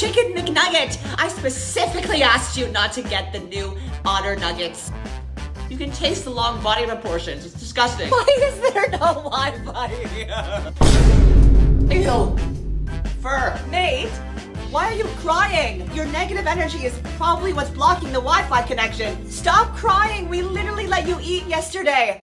chicken McNugget. I specifically asked you not to get the new otter nuggets. You can taste the long body proportions. It's disgusting. Why is there no Wi-Fi here? Ew. Fur. Nate, why are you crying? Your negative energy is probably what's blocking the Wi-Fi connection. Stop crying. We literally let you eat yesterday.